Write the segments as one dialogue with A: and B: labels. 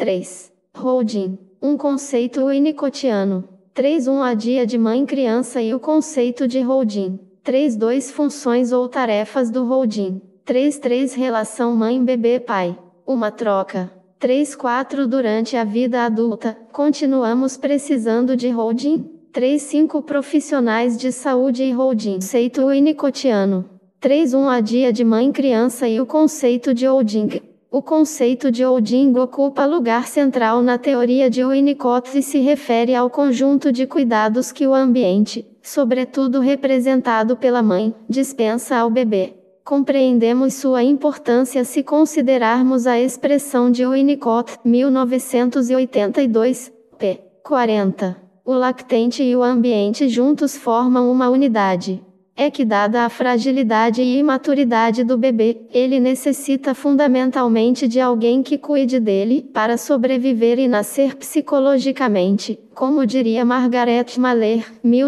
A: 3. Holding. Um conceito winnicottiano. 3.1 A dia de mãe-criança e o conceito de holding. 3.2 Funções ou tarefas do holding. 3.3 Relação mãe-bebê-pai. Uma troca. 3.4 Durante a vida adulta, continuamos precisando de holding? 3.5 Profissionais de saúde e holding. Conceito winnicottiano. 3.1 A dia de mãe-criança e o conceito de holding. O conceito de holding ocupa lugar central na teoria de Winnicott e se refere ao conjunto de cuidados que o ambiente, sobretudo representado pela mãe, dispensa ao bebê. Compreendemos sua importância se considerarmos a expressão de Winnicott, 1982, p. 40. O lactente e o ambiente juntos formam uma unidade. É que, dada a fragilidade e imaturidade do bebê, ele necessita fundamentalmente de alguém que cuide dele, para sobreviver e nascer psicologicamente, como diria Margaret Mallett,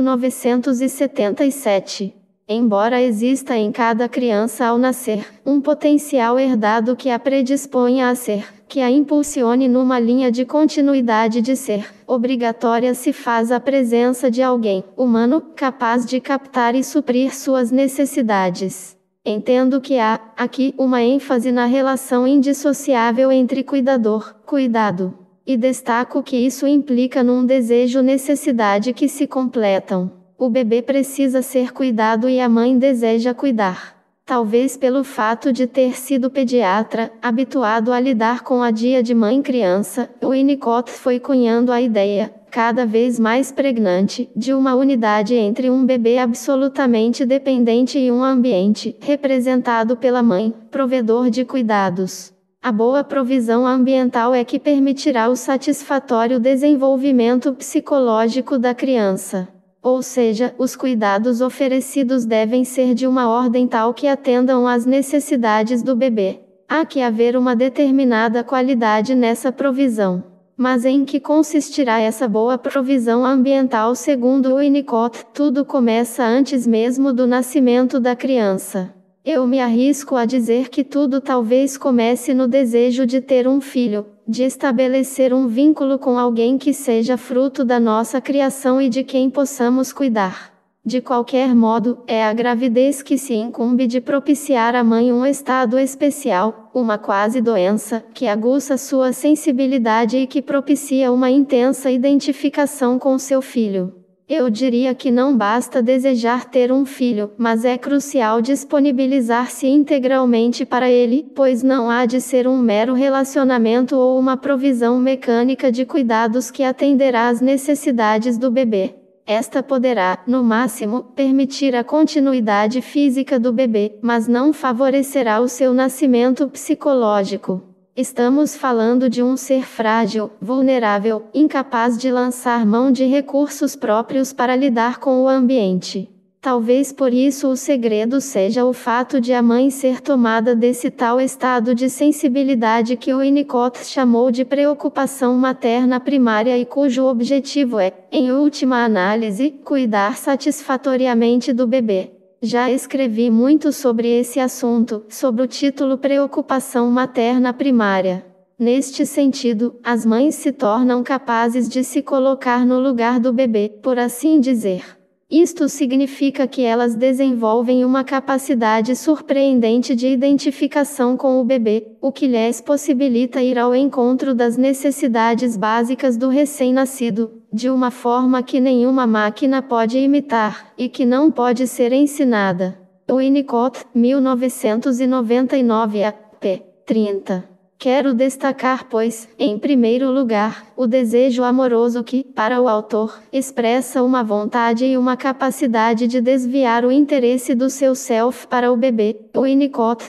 A: 1977. Embora exista em cada criança ao nascer, um potencial herdado que a predisponha a ser, que a impulsione numa linha de continuidade de ser, obrigatória se faz a presença de alguém, humano, capaz de captar e suprir suas necessidades. Entendo que há, aqui, uma ênfase na relação indissociável entre cuidador, cuidado. E destaco que isso implica num desejo-necessidade que se completam. O bebê precisa ser cuidado e a mãe deseja cuidar. Talvez pelo fato de ter sido pediatra, habituado a lidar com a dia de mãe-criança, Winnicott foi cunhando a ideia, cada vez mais pregnante, de uma unidade entre um bebê absolutamente dependente e um ambiente, representado pela mãe, provedor de cuidados. A boa provisão ambiental é que permitirá o satisfatório desenvolvimento psicológico da criança. Ou seja, os cuidados oferecidos devem ser de uma ordem tal que atendam às necessidades do bebê. Há que haver uma determinada qualidade nessa provisão. Mas em que consistirá essa boa provisão ambiental segundo Winnicott? Tudo começa antes mesmo do nascimento da criança. Eu me arrisco a dizer que tudo talvez comece no desejo de ter um filho, de estabelecer um vínculo com alguém que seja fruto da nossa criação e de quem possamos cuidar. De qualquer modo, é a gravidez que se incumbe de propiciar à mãe um estado especial, uma quase doença, que aguça sua sensibilidade e que propicia uma intensa identificação com seu filho. Eu diria que não basta desejar ter um filho, mas é crucial disponibilizar-se integralmente para ele, pois não há de ser um mero relacionamento ou uma provisão mecânica de cuidados que atenderá às necessidades do bebê. Esta poderá, no máximo, permitir a continuidade física do bebê, mas não favorecerá o seu nascimento psicológico. Estamos falando de um ser frágil, vulnerável, incapaz de lançar mão de recursos próprios para lidar com o ambiente. Talvez por isso o segredo seja o fato de a mãe ser tomada desse tal estado de sensibilidade que Winnicott chamou de preocupação materna primária e cujo objetivo é, em última análise, cuidar satisfatoriamente do bebê. Já escrevi muito sobre esse assunto, sob o título Preocupação Materna Primária. Neste sentido, as mães se tornam capazes de se colocar no lugar do bebê, por assim dizer. Isto significa que elas desenvolvem uma capacidade surpreendente de identificação com o bebê, o que lhes possibilita ir ao encontro das necessidades básicas do recém-nascido, de uma forma que nenhuma máquina pode imitar, e que não pode ser ensinada. Winnicott, 1999 a. p. 30. Quero destacar, pois, em primeiro lugar, o desejo amoroso que, para o autor, expressa uma vontade e uma capacidade de desviar o interesse do seu self para o bebê. Winnicott,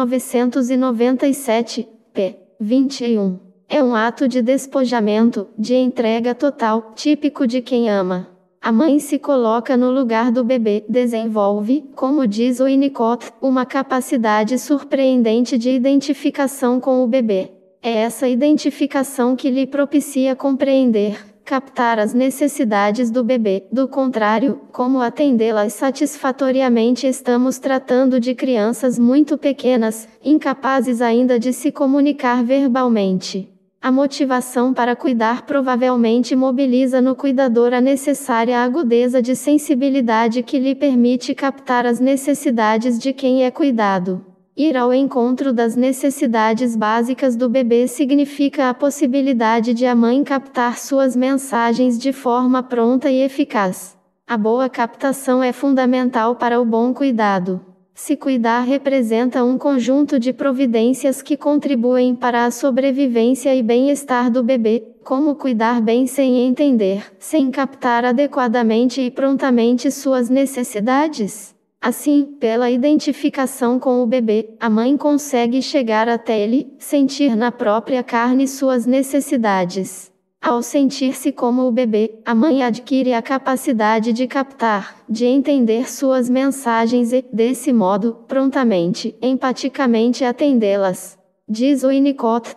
A: 1997, p. 21. É um ato de despojamento, de entrega total, típico de quem ama. A mãe se coloca no lugar do bebê, desenvolve, como diz Winnicott, uma capacidade surpreendente de identificação com o bebê. É essa identificação que lhe propicia compreender, captar as necessidades do bebê. Do contrário, como atendê-las satisfatoriamente? Estamos tratando de crianças muito pequenas, incapazes ainda de se comunicar verbalmente. A motivação para cuidar provavelmente mobiliza no cuidador a necessária agudeza de sensibilidade que lhe permite captar as necessidades de quem é cuidado. Ir ao encontro das necessidades básicas do bebê significa a possibilidade de a mãe captar suas mensagens de forma pronta e eficaz. A boa captação é fundamental para o bom cuidado. Se cuidar representa um conjunto de providências que contribuem para a sobrevivência e bem-estar do bebê, como cuidar bem sem entender, sem captar adequadamente e prontamente suas necessidades. Assim, pela identificação com o bebê, a mãe consegue chegar até ele, sentir na própria carne suas necessidades. Ao sentir-se como o bebê, a mãe adquire a capacidade de captar, de entender suas mensagens e, desse modo, prontamente, empaticamente atendê-las. Diz Winnicott,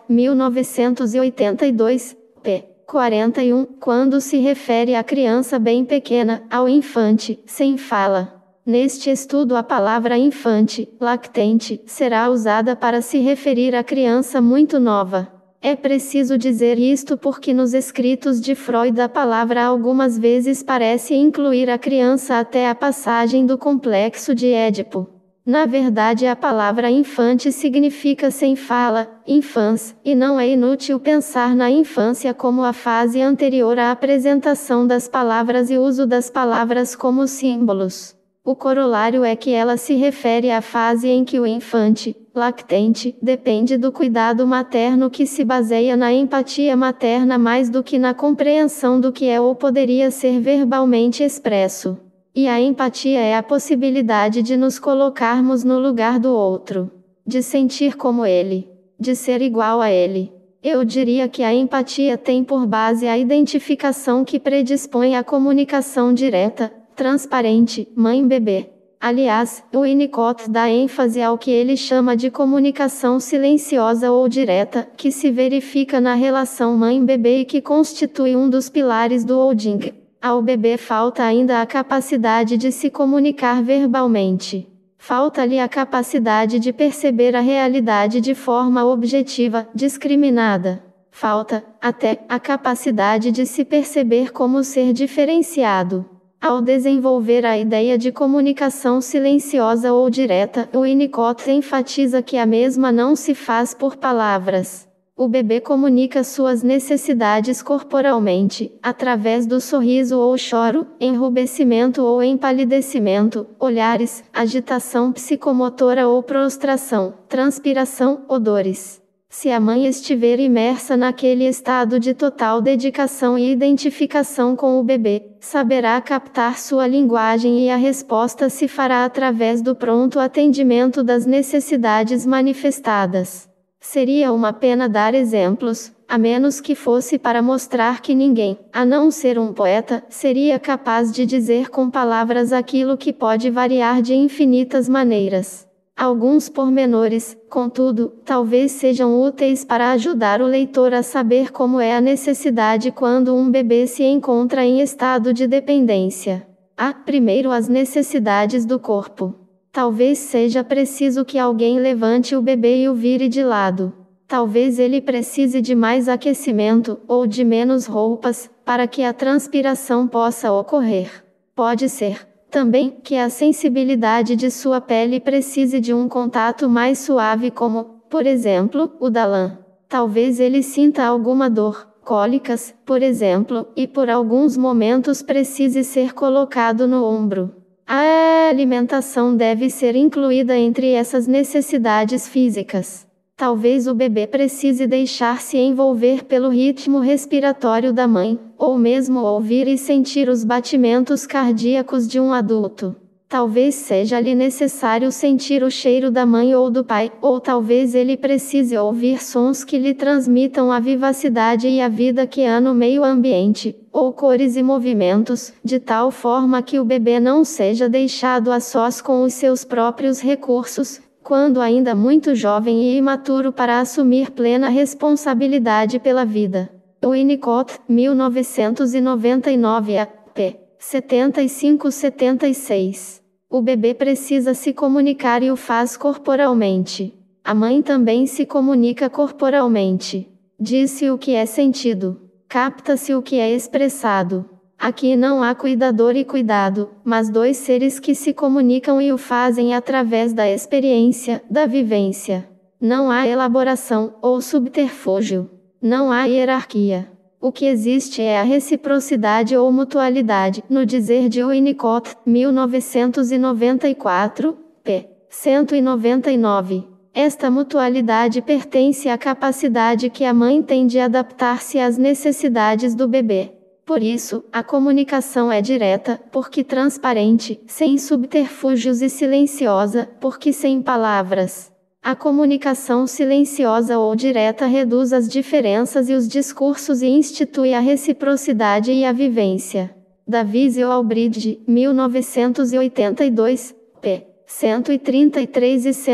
A: 1982, p. 41, quando se refere à criança bem pequena, ao infante, sem fala. Neste estudo a palavra infante, lactente, será usada para se referir à criança muito nova. É preciso dizer isto porque nos escritos de Freud a palavra algumas vezes parece incluir a criança até a passagem do complexo de Édipo. Na verdade a palavra infante significa sem fala, infans, e não é inútil pensar na infância como a fase anterior à apresentação das palavras e uso das palavras como símbolos. O corolário é que ela se refere à fase em que o infante, lactente, depende do cuidado materno que se baseia na empatia materna mais do que na compreensão do que é ou poderia ser verbalmente expresso. E a empatia é a possibilidade de nos colocarmos no lugar do outro, de sentir como ele, de ser igual a ele. Eu diria que a empatia tem por base a identificação que predispõe à comunicação direta, transparente, mãe-bebê. Aliás, Winnicott dá ênfase ao que ele chama de comunicação silenciosa ou direta, que se verifica na relação mãe-bebê e que constitui um dos pilares do holding. Ao bebê falta ainda a capacidade de se comunicar verbalmente. Falta-lhe a capacidade de perceber a realidade de forma objetiva, discriminada. Falta, até, a capacidade de se perceber como ser diferenciado. Ao desenvolver a ideia de comunicação silenciosa ou direta, Winnicott enfatiza que a mesma não se faz por palavras. O bebê comunica suas necessidades corporalmente, através do sorriso ou choro, enrubescimento ou empalidecimento, olhares, agitação psicomotora ou prostração, transpiração, odores. Se a mãe estiver imersa naquele estado de total dedicação e identificação com o bebê, saberá captar sua linguagem e a resposta se fará através do pronto atendimento das necessidades manifestadas. Seria uma pena dar exemplos, a menos que fosse para mostrar que ninguém, a não ser um poeta, seria capaz de dizer com palavras aquilo que pode variar de infinitas maneiras. Alguns pormenores, contudo, talvez sejam úteis para ajudar o leitor a saber como é a necessidade quando um bebê se encontra em estado de dependência. Primeiro as necessidades do corpo. Talvez seja preciso que alguém levante o bebê e o vire de lado. Talvez ele precise de mais aquecimento, ou de menos roupas, para que a transpiração possa ocorrer. Pode ser também que a sensibilidade de sua pele precise de um contato mais suave como, por exemplo, o da lã. Talvez ele sinta alguma dor, cólicas, por exemplo, e por alguns momentos precise ser colocado no ombro. A alimentação deve ser incluída entre essas necessidades físicas. Talvez o bebê precise deixar-se envolver pelo ritmo respiratório da mãe, ou mesmo ouvir e sentir os batimentos cardíacos de um adulto. Talvez seja-lhe necessário sentir o cheiro da mãe ou do pai, ou talvez ele precise ouvir sons que lhe transmitam a vivacidade e a vida que há no meio ambiente, ou cores e movimentos, de tal forma que o bebê não seja deixado a sós com os seus próprios recursos, quando ainda muito jovem e imaturo para assumir plena responsabilidade pela vida. Winnicott, 1999, p. 75-76. O bebê precisa se comunicar e o faz corporalmente. A mãe também se comunica corporalmente. Diz-se o que é sentido. Capta-se o que é expressado. Aqui não há cuidador e cuidado, mas dois seres que se comunicam e o fazem através da experiência, da vivência. Não há elaboração, ou subterfúgio. Não há hierarquia. O que existe é a reciprocidade ou mutualidade, no dizer de Winnicott, 1994, p. 199. Esta mutualidade pertence à capacidade que a mãe tem de adaptar-se às necessidades do bebê. Por isso, a comunicação é direta, porque transparente, sem subterfúgios e silenciosa, porque sem palavras. A comunicação silenciosa ou direta reduz as diferenças e os discursos e institui a reciprocidade e a vivência. Davies Albridge, 1982, p. 133 e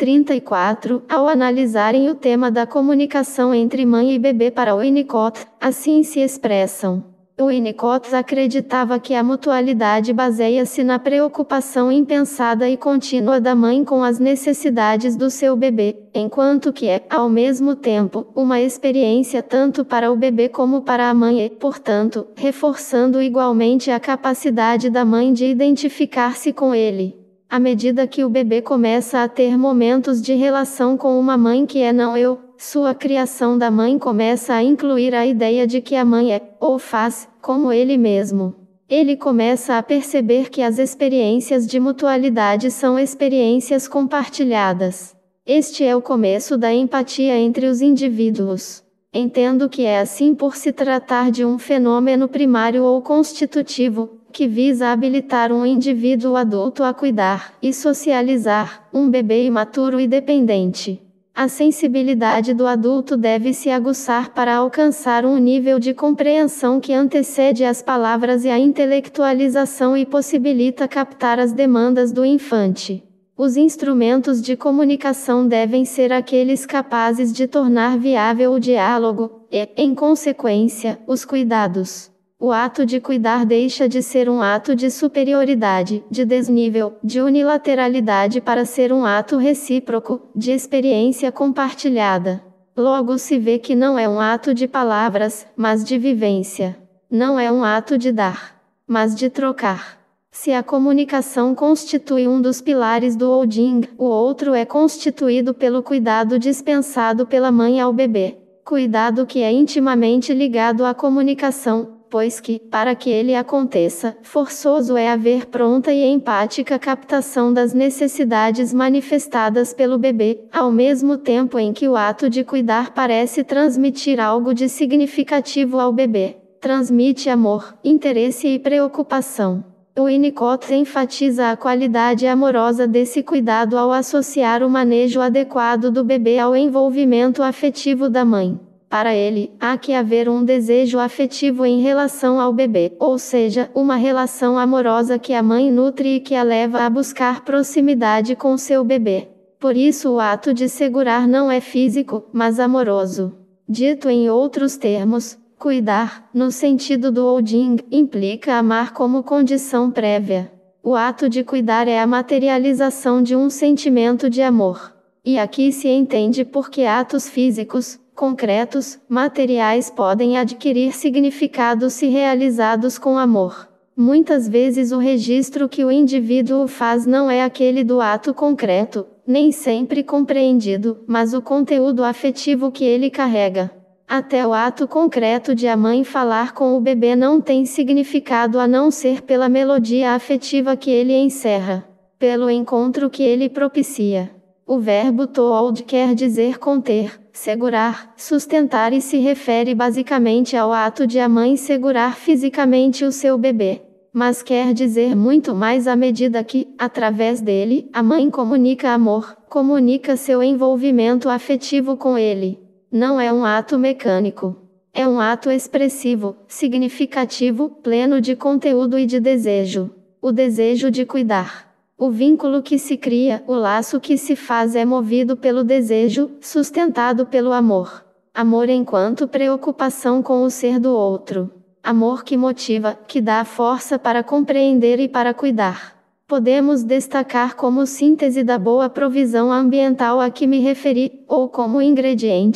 A: 134, ao analisarem o tema da comunicação entre mãe e bebê para Winnicott, assim se expressam. Winnicott acreditava que a mutualidade baseia-se na preocupação impensada e contínua da mãe com as necessidades do seu bebê, enquanto que é, ao mesmo tempo, uma experiência tanto para o bebê como para a mãe e, portanto, reforçando igualmente a capacidade da mãe de identificar-se com ele. À medida que o bebê começa a ter momentos de relação com uma mãe que é não eu, sua criação da mãe começa a incluir a ideia de que a mãe é, ou faz, como ele mesmo. Ele começa a perceber que as experiências de mutualidade são experiências compartilhadas. Este é o começo da empatia entre os indivíduos. Entendo que é assim por se tratar de um fenômeno primário ou constitutivo, que visa habilitar um indivíduo adulto a cuidar e socializar um bebê imaturo e dependente. A sensibilidade do adulto deve se aguçar para alcançar um nível de compreensão que antecede as palavras e a intelectualização e possibilita captar as demandas do infante. Os instrumentos de comunicação devem ser aqueles capazes de tornar viável o diálogo e, em consequência, os cuidados. O ato de cuidar deixa de ser um ato de superioridade, de desnível, de unilateralidade para ser um ato recíproco, de experiência compartilhada. Logo se vê que não é um ato de palavras, mas de vivência. Não é um ato de dar, mas de trocar. Se a comunicação constitui um dos pilares do Oding, o outro é constituído pelo cuidado dispensado pela mãe ao bebê. Cuidado que é intimamente ligado à comunicação, pois que, para que ele aconteça, forçoso é haver pronta e empática captação das necessidades manifestadas pelo bebê, ao mesmo tempo em que o ato de cuidar parece transmitir algo de significativo ao bebê. Transmite amor, interesse e preocupação. Winnicott enfatiza a qualidade amorosa desse cuidado ao associar o manejo adequado do bebê ao envolvimento afetivo da mãe. Para ele, há que haver um desejo afetivo em relação ao bebê, ou seja, uma relação amorosa que a mãe nutre e que a leva a buscar proximidade com seu bebê. Por isso o ato de segurar não é físico, mas amoroso. Dito em outros termos, cuidar, no sentido do Oding, implica amar como condição prévia. O ato de cuidar é a materialização de um sentimento de amor. E aqui se entende porque atos físicos, concretos, materiais podem adquirir significado se realizados com amor. Muitas vezes o registro que o indivíduo faz não é aquele do ato concreto, nem sempre compreendido, mas o conteúdo afetivo que ele carrega. Até o ato concreto de a mãe falar com o bebê não tem significado a não ser pela melodia afetiva que ele encerra, pelo encontro que ele propicia. O verbo to hold quer dizer conter, segurar, sustentar e se refere basicamente ao ato de a mãe segurar fisicamente o seu bebê. Mas quer dizer muito mais à medida que, através dele, a mãe comunica amor, comunica seu envolvimento afetivo com ele. Não é um ato mecânico. É um ato expressivo, significativo, pleno de conteúdo e de desejo. O desejo de cuidar. O vínculo que se cria, o laço que se faz é movido pelo desejo, sustentado pelo amor. Amor enquanto preocupação com o ser do outro. Amor que motiva, que dá força para compreender e para cuidar. Podemos destacar como síntese da boa provisão ambiental a que me referi, ou como ingredientes,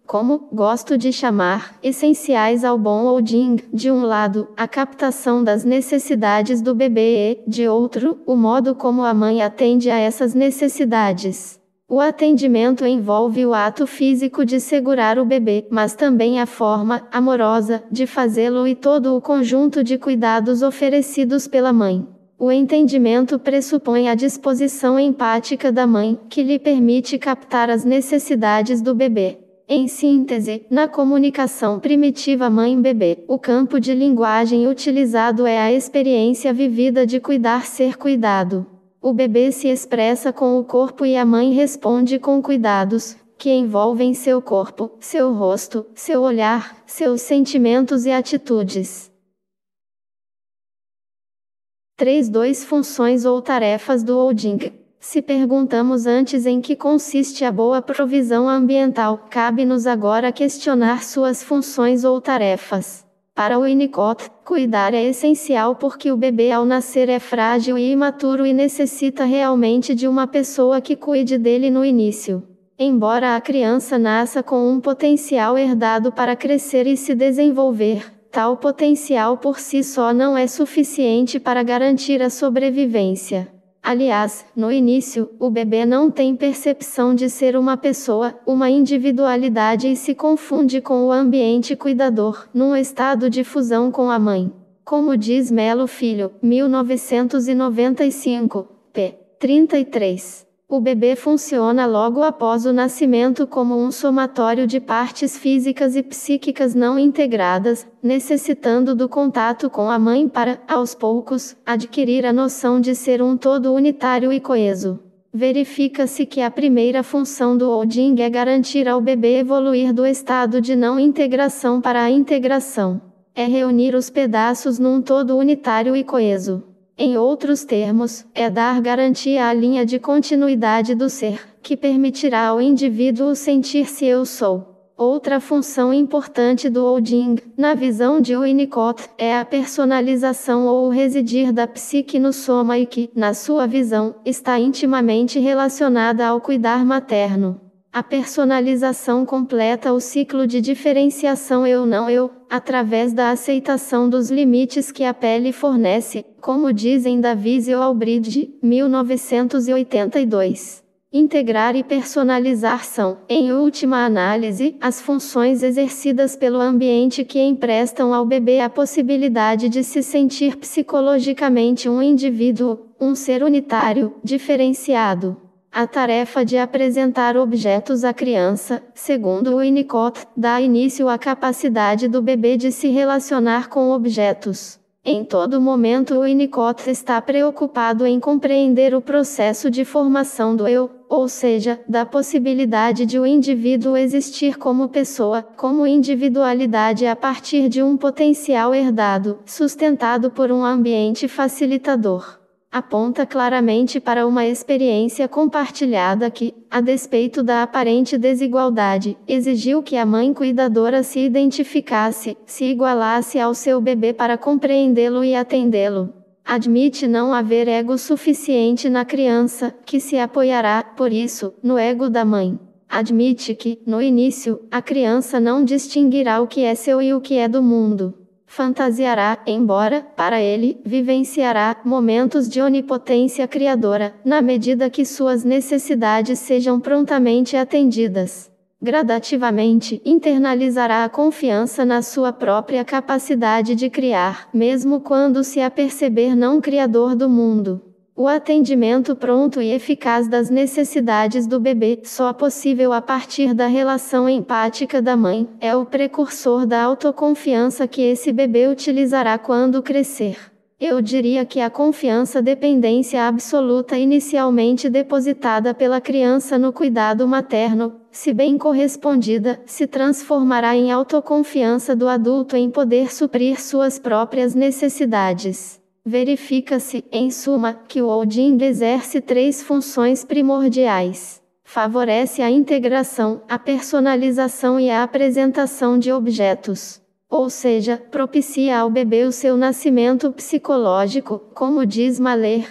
A: como gosto de chamar, essenciais ao bom holding. De um lado, a captação das necessidades do bebê e, de outro, o modo como a mãe atende a essas necessidades. O atendimento envolve o ato físico de segurar o bebê, mas também a forma amorosa de fazê-lo e todo o conjunto de cuidados oferecidos pela mãe. O entendimento pressupõe a disposição empática da mãe, que lhe permite captar as necessidades do bebê. Em síntese, na comunicação primitiva mãe-bebê, o campo de linguagem utilizado é a experiência vivida de cuidar ser cuidado. O bebê se expressa com o corpo e a mãe responde com cuidados, que envolvem seu corpo, seu rosto, seu olhar, seus sentimentos e atitudes. 3.2 Funções ou tarefas do holding. Se perguntamos antes em que consiste a boa provisão ambiental, cabe-nos agora questionar suas funções ou tarefas. Para o Winnicott, cuidar é essencial porque o bebê ao nascer é frágil e imaturo e necessita realmente de uma pessoa que cuide dele no início. Embora a criança nasça com um potencial herdado para crescer e se desenvolver, tal potencial por si só não é suficiente para garantir a sobrevivência. Aliás, no início, o bebê não tem percepção de ser uma pessoa, uma individualidade e se confunde com o ambiente cuidador, num estado de fusão com a mãe. Como diz Melo Filho, 1995, p. 33. O bebê funciona logo após o nascimento como um somatório de partes físicas e psíquicas não integradas, necessitando do contato com a mãe para, aos poucos, adquirir a noção de ser um todo unitário e coeso. Verifica-se que a primeira função do holding é garantir ao bebê evoluir do estado de não integração para a integração. É reunir os pedaços num todo unitário e coeso. Em outros termos, é dar garantia à linha de continuidade do ser, que permitirá ao indivíduo sentir-se eu sou. Outra função importante do holding, na visão de Winnicott, é a personalização ou o residir da psique no soma e que, na sua visão, está intimamente relacionada ao cuidar materno. A personalização completa o ciclo de diferenciação eu-não eu, através da aceitação dos limites que a pele fornece, como dizem Davies e Albridge, 1982. Integrar e personalizar são, em última análise, as funções exercidas pelo ambiente que emprestam ao bebê a possibilidade de se sentir psicologicamente um indivíduo, um ser unitário, diferenciado. A tarefa de apresentar objetos à criança, segundo Winnicott, dá início à capacidade do bebê de se relacionar com objetos. Em todo momento Winnicott está preocupado em compreender o processo de formação do eu, ou seja, da possibilidade de o indivíduo existir como pessoa, como individualidade a partir de um potencial herdado, sustentado por um ambiente facilitador. Aponta claramente para uma experiência compartilhada que, a despeito da aparente desigualdade, exigiu que a mãe cuidadora se identificasse, se igualasse ao seu bebê para compreendê-lo e atendê-lo. Admite não haver ego suficiente na criança, que se apoiará, por isso, no ego da mãe. Admite que, no início, a criança não distinguirá o que é seu e o que é do mundo. Fantasiará, embora, para ele, vivenciará momentos de onipotência criadora, na medida que suas necessidades sejam prontamente atendidas. Gradativamente, internalizará a confiança na sua própria capacidade de criar, mesmo quando se aperceber não criador do mundo. O atendimento pronto e eficaz das necessidades do bebê, só possível a partir da relação empática da mãe, é o precursor da autoconfiança que esse bebê utilizará quando crescer. Eu diria que a confiança-dependência absoluta inicialmente depositada pela criança no cuidado materno, se bem correspondida, se transformará em autoconfiança do adulto em poder suprir suas próprias necessidades. Verifica-se, em suma, que o holding exerce 3 funções primordiais. Favorece a integração, a personalização e a apresentação de objetos. Ou seja, propicia ao bebê o seu nascimento psicológico, como diz Mahler,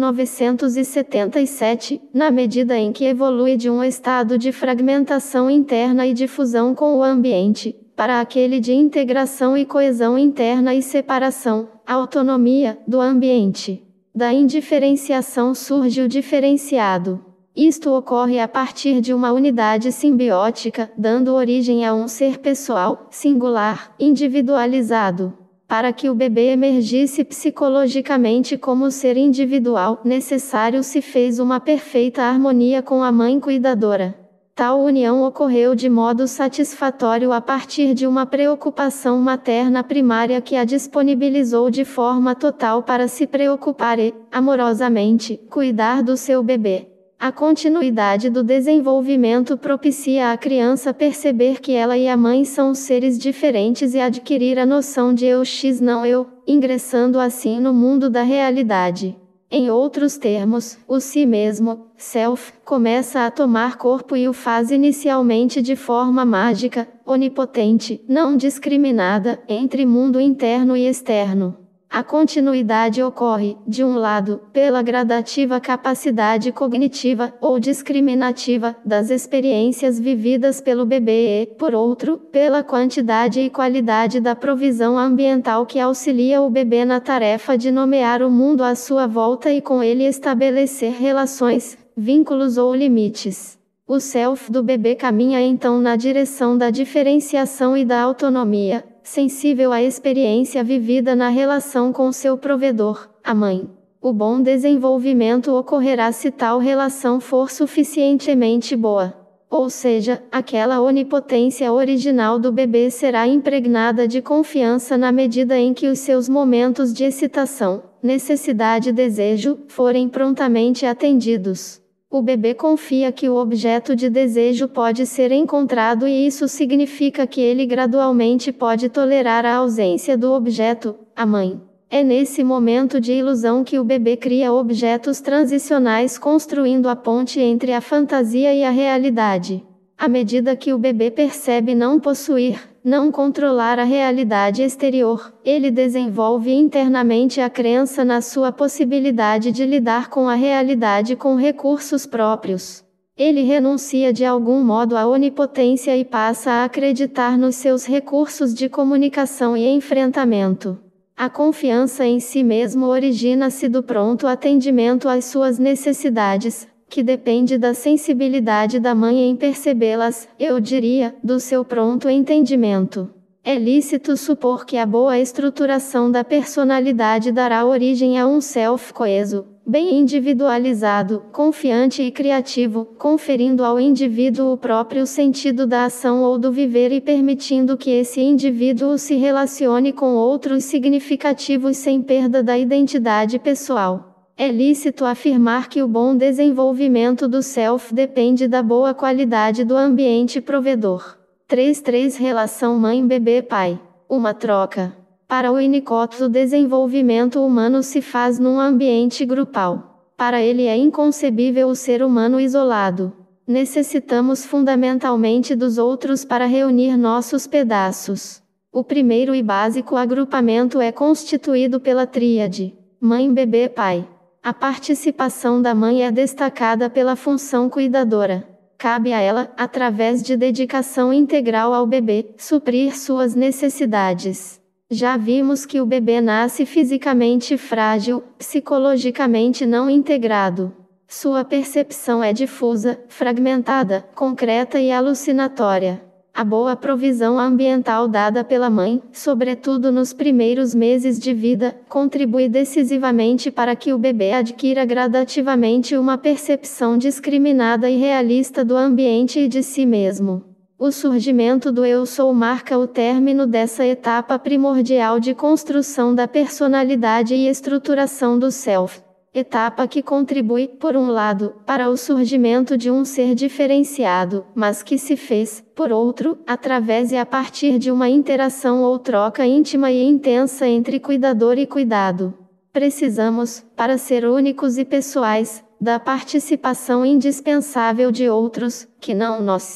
A: 1977, na medida em que evolui de um estado de fragmentação interna e difusão com o ambiente, para aquele de integração e coesão interna e separação, autonomia, do ambiente. Da indiferenciação surge o diferenciado. Isto ocorre a partir de uma unidade simbiótica, dando origem a um ser pessoal, singular, individualizado. Para que o bebê emergisse psicologicamente como ser individual, necessário se fez uma perfeita harmonia com a mãe cuidadora. Tal união ocorreu de modo satisfatório a partir de uma preocupação materna primária que a disponibilizou de forma total para se preocupar e, amorosamente, cuidar do seu bebê. A continuidade do desenvolvimento propicia à criança perceber que ela e a mãe são seres diferentes e adquirir a noção de eu x não eu, ingressando assim no mundo da realidade. Em outros termos, o si mesmo, self, começa a tomar corpo e o faz inicialmente de forma mágica, onipotente, não discriminada, entre mundo interno e externo. A continuidade ocorre, de um lado, pela gradativa capacidade cognitiva, ou discriminativa, das experiências vividas pelo bebê e, por outro, pela quantidade e qualidade da provisão ambiental que auxilia o bebê na tarefa de nomear o mundo à sua volta e com ele estabelecer relações, vínculos ou limites. O self do bebê caminha então na direção da diferenciação e da autonomia, sensível à experiência vivida na relação com seu provedor, a mãe. O bom desenvolvimento ocorrerá se tal relação for suficientemente boa. Ou seja, aquela onipotência original do bebê será impregnada de confiança na medida em que os seus momentos de excitação, necessidade e desejo forem prontamente atendidos. O bebê confia que o objeto de desejo pode ser encontrado e isso significa que ele gradualmente pode tolerar a ausência do objeto, a mãe. É nesse momento de ilusão que o bebê cria objetos transicionais construindo a ponte entre a fantasia e a realidade. À medida que o bebê percebe não possuir, não controlar a realidade exterior, ele desenvolve internamente a crença na sua possibilidade de lidar com a realidade com recursos próprios. Ele renuncia de algum modo à onipotência e passa a acreditar nos seus recursos de comunicação e enfrentamento. A confiança em si mesmo origina-se do pronto atendimento às suas necessidades, que depende da sensibilidade da mãe em percebê-las, eu diria, do seu pronto entendimento. É lícito supor que a boa estruturação da personalidade dará origem a um self coeso, bem individualizado, confiante e criativo, conferindo ao indivíduo o próprio sentido da ação ou do viver e permitindo que esse indivíduo se relacione com outros significativos sem perda da identidade pessoal. É lícito afirmar que o bom desenvolvimento do self depende da boa qualidade do ambiente provedor. 3.3 Relação mãe-bebê-pai. Uma troca. Para o Winnicott, o desenvolvimento humano se faz num ambiente grupal. Para ele é inconcebível o ser humano isolado. Necessitamos fundamentalmente dos outros para reunir nossos pedaços. O primeiro e básico agrupamento é constituído pela tríade: mãe-bebê-pai. A participação da mãe é destacada pela função cuidadora. Cabe a ela, através de dedicação integral ao bebê, suprir suas necessidades. Já vimos que o bebê nasce fisicamente frágil, psicologicamente não integrado. Sua percepção é difusa, fragmentada, concreta e alucinatória. A boa provisão ambiental dada pela mãe, sobretudo nos primeiros meses de vida, contribui decisivamente para que o bebê adquira gradativamente uma percepção discriminada e realista do ambiente e de si mesmo. O surgimento do eu sou marca o término dessa etapa primordial de construção da personalidade e estruturação do self. Etapa que contribui, por um lado, para o surgimento de um ser diferenciado, mas que se fez, por outro, através e a partir de uma interação ou troca íntima e intensa entre cuidador e cuidado. Precisamos, para ser únicos e pessoais, da participação indispensável de outros, que não nós.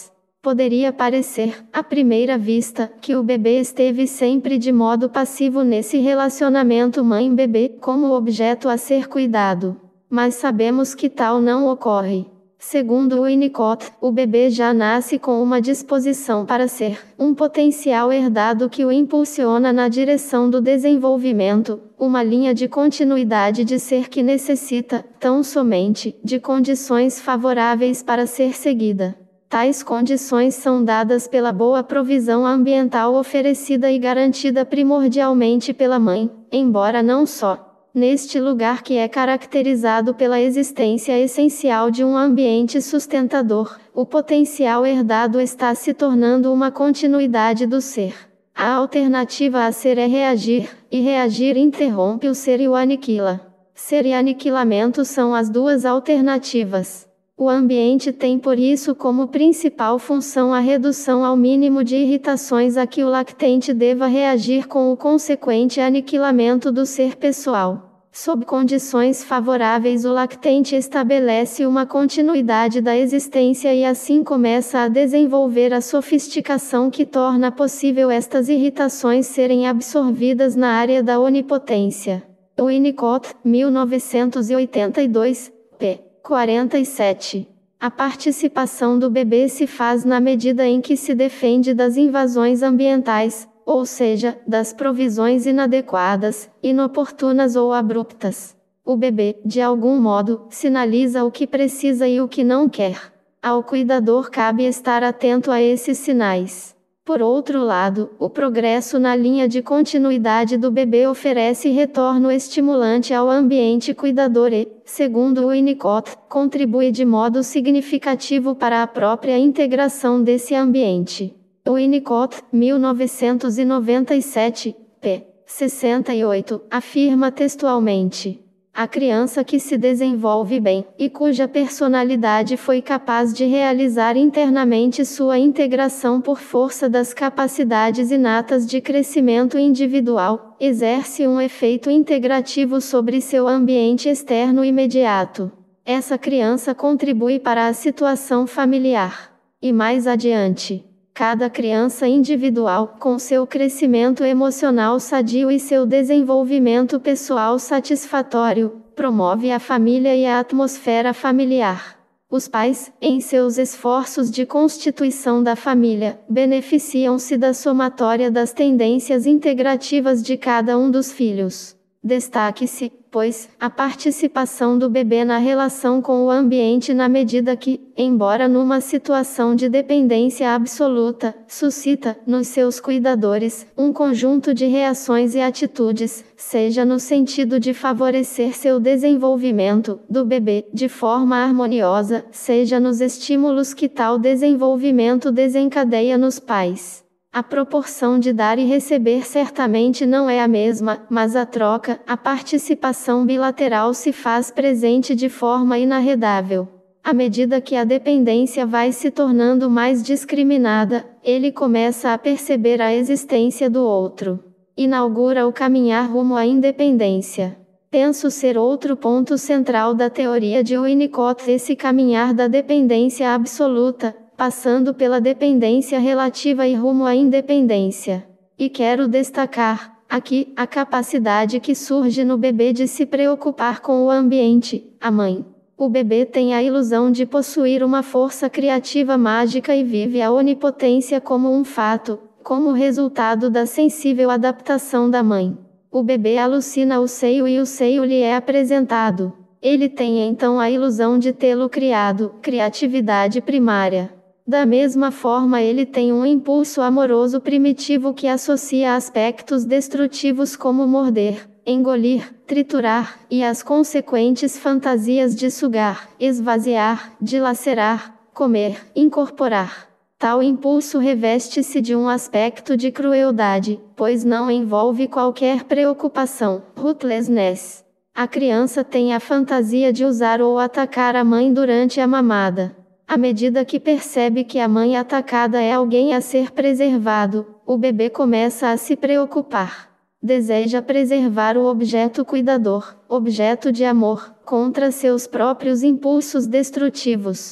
A: Poderia parecer, à primeira vista, que o bebê esteve sempre de modo passivo nesse relacionamento mãe-bebê, como objeto a ser cuidado. Mas sabemos que tal não ocorre. Segundo Winnicott, o bebê já nasce com uma disposição para ser, um potencial herdado que o impulsiona na direção do desenvolvimento, uma linha de continuidade de ser que necessita, tão somente, de condições favoráveis para ser seguida. Tais condições são dadas pela boa provisão ambiental oferecida e garantida primordialmente pela mãe, embora não só neste lugar que é caracterizado pela existência essencial de um ambiente sustentador, o potencial herdado está se tornando uma continuidade do ser. A alternativa a ser é reagir, e reagir interrompe o ser e o aniquila. Ser e aniquilamento são as duas alternativas. O ambiente tem por isso como principal função a redução ao mínimo de irritações a que o lactente deva reagir com o consequente aniquilamento do ser pessoal. Sob condições favoráveis, o lactente estabelece uma continuidade da existência e assim começa a desenvolver a sofisticação que torna possível estas irritações serem absorvidas na área da onipotência. Winnicott, 1982, p. 47. A participação do bebê se faz na medida em que se defende das invasões ambientais, ou seja, das provisões inadequadas, inoportunas ou abruptas. O bebê, de algum modo, sinaliza o que precisa e o que não quer. Ao cuidador cabe estar atento a esses sinais. Por outro lado, o progresso na linha de continuidade do bebê oferece retorno estimulante ao ambiente cuidador e, segundo Winnicott, contribui de modo significativo para a própria integração desse ambiente. Winnicott, 1997, p. 68, afirma textualmente: a criança que se desenvolve bem, e cuja personalidade foi capaz de realizar internamente sua integração por força das capacidades inatas de crescimento individual, exerce um efeito integrativo sobre seu ambiente externo imediato. Essa criança contribui para a situação familiar. E mais adiante, cada criança individual, com seu crescimento emocional sadio e seu desenvolvimento pessoal satisfatório, promove a família e a atmosfera familiar. Os pais, em seus esforços de constituição da família, beneficiam-se da somatória das tendências integrativas de cada um dos filhos. Destaque-se, pois, a participação do bebê na relação com o ambiente na medida que, embora numa situação de dependência absoluta, suscita, nos seus cuidadores, um conjunto de reações e atitudes, seja no sentido de favorecer seu desenvolvimento, do bebê, de forma harmoniosa, seja nos estímulos que tal desenvolvimento desencadeia nos pais. A proporção de dar e receber certamente não é a mesma, mas a troca, a participação bilateral se faz presente de forma inarredável. À medida que a dependência vai se tornando mais discriminada, ele começa a perceber a existência do outro. Inaugura o caminhar rumo à independência. Penso ser outro ponto central da teoria de Winnicott esse caminhar da dependência absoluta, passando pela dependência relativa e rumo à independência. E quero destacar, aqui, a capacidade que surge no bebê de se preocupar com o ambiente, a mãe. O bebê tem a ilusão de possuir uma força criativa mágica e vive a onipotência como um fato, como resultado da sensível adaptação da mãe. O bebê alucina o seio e o seio lhe é apresentado. Ele tem então a ilusão de tê-lo criado, criatividade primária. Da mesma forma, ele tem um impulso amoroso primitivo que associa aspectos destrutivos como morder, engolir, triturar, e as consequentes fantasias de sugar, esvaziar, dilacerar, comer, incorporar. Tal impulso reveste-se de um aspecto de crueldade, pois não envolve qualquer preocupação, ruthlessness. A criança tem a fantasia de usar ou atacar a mãe durante a mamada. À medida que percebe que a mãe atacada é alguém a ser preservado, o bebê começa a se preocupar. Deseja preservar o objeto cuidador, objeto de amor, contra seus próprios impulsos destrutivos.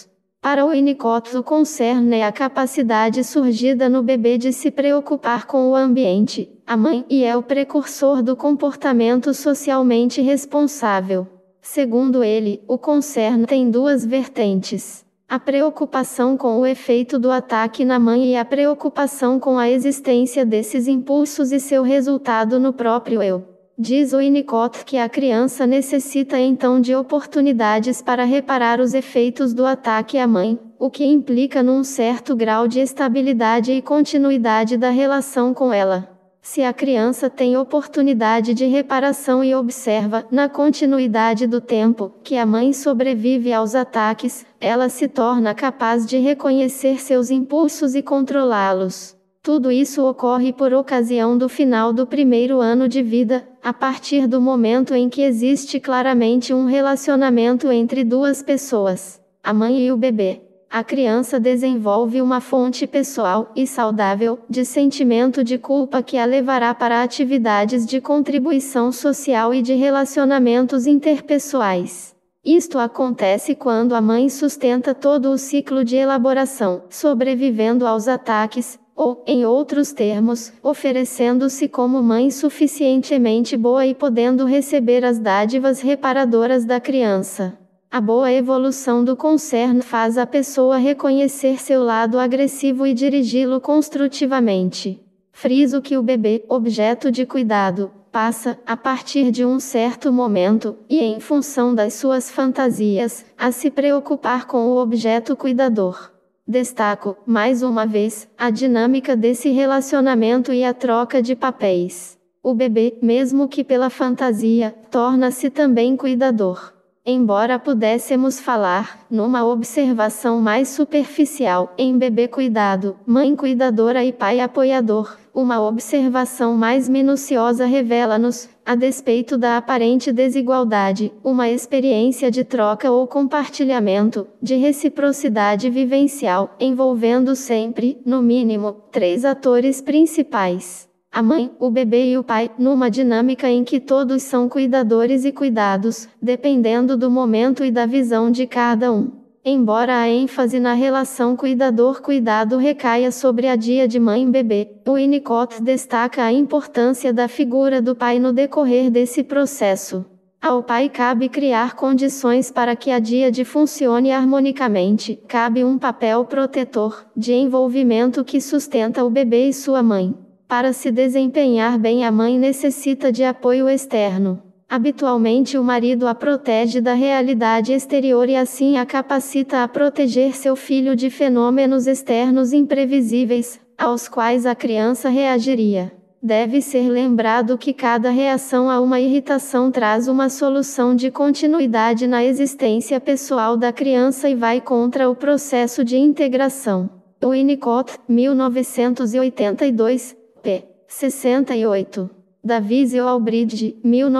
A: Para o Winnicott, o concern é a capacidade surgida no bebê de se preocupar com o ambiente, a mãe, e é o precursor do comportamento socialmente responsável. Segundo ele, o concern tem duas vertentes: a preocupação com o efeito do ataque na mãe e a preocupação com a existência desses impulsos e seu resultado no próprio eu. Diz o Winnicott que a criança necessita então de oportunidades para reparar os efeitos do ataque à mãe, o que implica num certo grau de estabilidade e continuidade da relação com ela. Se a criança tem oportunidade de reparação e observa, na continuidade do tempo, que a mãe sobrevive aos ataques, ela se torna capaz de reconhecer seus impulsos e controlá-los. Tudo isso ocorre por ocasião do final do primeiro ano de vida, a partir do momento em que existe claramente um relacionamento entre duas pessoas, a mãe e o bebê. A criança desenvolve uma fonte pessoal e saudável de sentimento de culpa que a levará para atividades de contribuição social e de relacionamentos interpessoais. Isto acontece quando a mãe sustenta todo o ciclo de elaboração, sobrevivendo aos ataques, ou, em outros termos, oferecendo-se como mãe suficientemente boa e podendo receber as dádivas reparadoras da criança. A boa evolução do concern faz a pessoa reconhecer seu lado agressivo e dirigi-lo construtivamente. Friso que o bebê, objeto de cuidado, passa, a partir de um certo momento, e em função das suas fantasias, a se preocupar com o objeto cuidador. Destaco, mais uma vez, a dinâmica desse relacionamento e a troca de papéis. O bebê, mesmo que pela fantasia, torna-se também cuidador. Embora pudéssemos falar, numa observação mais superficial, em bebê cuidado, mãe cuidadora e pai apoiador, uma observação mais minuciosa revela-nos, a despeito da aparente desigualdade, uma experiência de troca ou compartilhamento, de reciprocidade vivencial, envolvendo sempre, no mínimo, 3 atores principais: a mãe, o bebê e o pai, numa dinâmica em que todos são cuidadores e cuidados, dependendo do momento e da visão de cada um. Embora a ênfase na relação cuidador-cuidado recaia sobre a dia de mãe-bebê, o Winnicott destaca a importância da figura do pai no decorrer desse processo. Ao pai cabe criar condições para que a díade funcione harmonicamente, cabe um papel protetor, de envolvimento que sustenta o bebê e sua mãe. Para se desempenhar bem, a mãe necessita de apoio externo. Habitualmente o marido a protege da realidade exterior e assim a capacita a proteger seu filho de fenômenos externos imprevisíveis, aos quais a criança reagiria. Deve ser lembrado que cada reação a uma irritação traz uma solução de continuidade na existência pessoal da criança e vai contra o processo de integração. Winnicott, 1982, p. 68. Davies Albridge,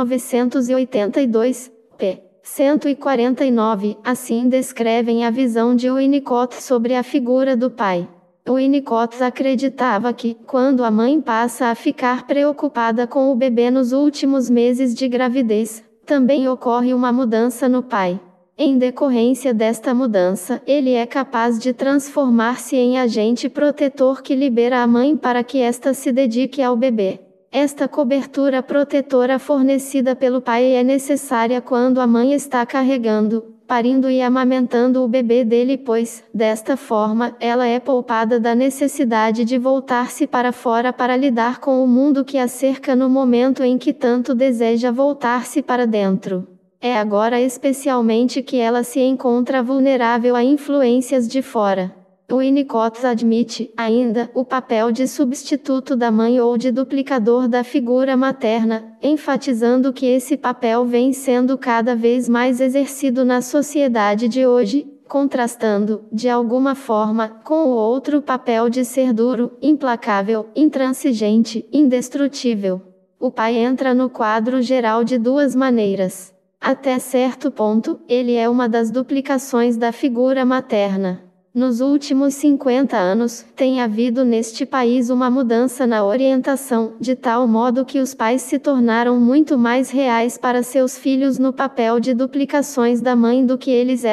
A: 1982, p. 149, assim descrevem a visão de Winnicott sobre a figura do pai. Winnicott acreditava que, quando a mãe passa a ficar preocupada com o bebê nos últimos meses de gravidez, também ocorre uma mudança no pai. Em decorrência desta mudança, ele é capaz de transformar-se em agente protetor que libera a mãe para que esta se dedique ao bebê. Esta cobertura protetora fornecida pelo pai é necessária quando a mãe está carregando, parindo e amamentando o bebê dele, pois, desta forma, ela é poupada da necessidade de voltar-se para fora para lidar com o mundo que a cerca no momento em que tanto deseja voltar-se para dentro. É agora especialmente que ela se encontra vulnerável a influências de fora. Winnicott admite, ainda, o papel de substituto da mãe ou de duplicador da figura materna, enfatizando que esse papel vem sendo cada vez mais exercido na sociedade de hoje, contrastando, de alguma forma, com o outro papel de ser duro, implacável, intransigente, indestrutível. O pai entra no quadro geral de duas maneiras. Até certo ponto, ele é uma das duplicações da figura materna. Nos últimos 50 anos, tem havido neste país uma mudança na orientação, de tal modo que os pais se tornaram muito mais reais para seus filhos no papel de duplicações da mãe do que eles eram,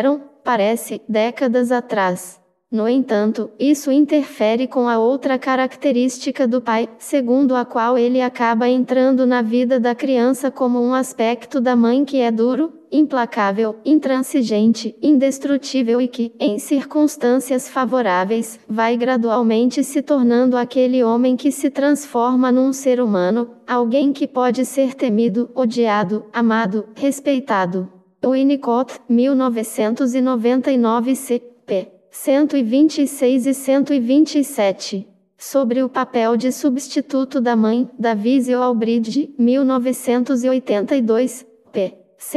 A: parece, décadas atrás. No entanto, isso interfere com a outra característica do pai, segundo a qual ele acaba entrando na vida da criança como um aspecto da mãe que é duro, implacável, intransigente, indestrutível e que, em circunstâncias favoráveis, vai gradualmente se tornando aquele homem que se transforma num ser humano, alguém que pode ser temido, odiado, amado, respeitado. Winnicott, 1999 c.p. 126 e 127. Sobre o papel de substituto da mãe, Davies Albridge, 1982, p.